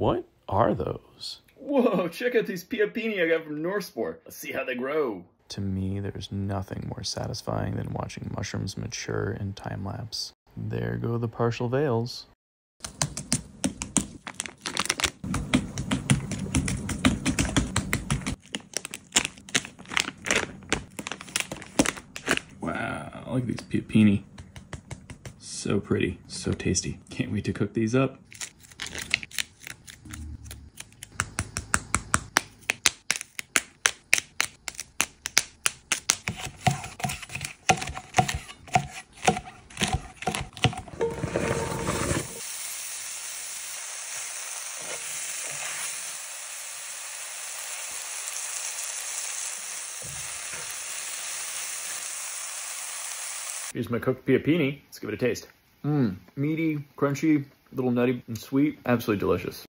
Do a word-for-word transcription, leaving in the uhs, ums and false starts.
What are those? Whoa, check out these Pioppini I got from Spore. Let's see how they grow. To me, there's nothing more satisfying than watching mushrooms mature in time lapse. There go the partial veils. Wow, look at these Pioppini. So pretty, so tasty. Can't wait to cook these up. Here's my cooked Pioppini. Let's give it a taste. Mmm, meaty, crunchy, a little nutty and sweet. Absolutely delicious.